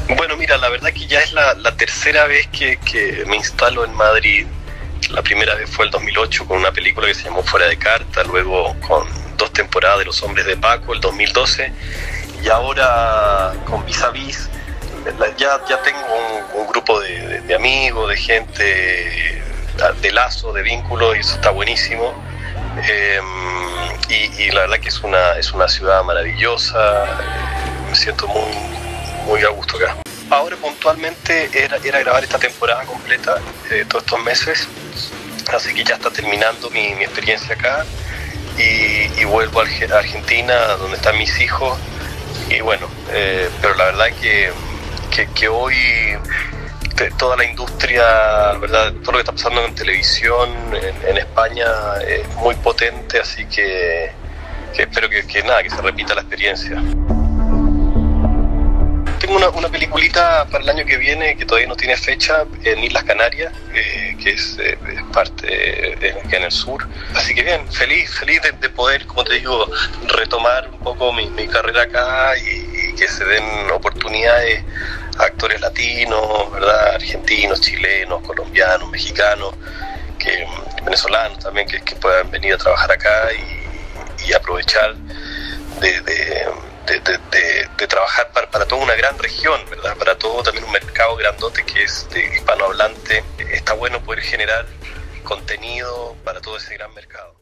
Bueno, mira, la verdad que ya es la tercera vez que me instalo en Madrid. La primera vez fue el 2008 con una película que se llamó Fuera de Carta, luego con 2 temporadas de Los Hombres de Paco, el 2012, y ahora con Vis a Vis. Ya tengo un grupo de amigos, de gente, de lazo, de vínculos, y eso está buenísimo. Y la verdad que es una ciudad maravillosa. Me siento muy a gusto acá. Ahora puntualmente era grabar esta temporada completa, todos estos meses, así que ya está terminando mi experiencia acá y vuelvo a Argentina, donde están mis hijos, y bueno, pero la verdad que hoy toda la industria, ¿verdad? Todo lo que está pasando en televisión en España es muy potente, así que espero que se repita la experiencia. Tengo una peliculita para el año que viene que todavía no tiene fecha en Islas Canarias, que es parte acá en el sur. Así que bien, feliz de poder, como te digo, retomar un poco mi carrera acá y que se den oportunidades a actores latinos, ¿verdad? Argentinos, chilenos, colombianos, mexicanos, venezolanos también, que puedan venir a trabajar acá y aprovechar de trabajar para toda una gran región, ¿verdad? Para todo también un mercado grandote que es de hispanohablante. Está bueno poder generar contenido para todo ese gran mercado.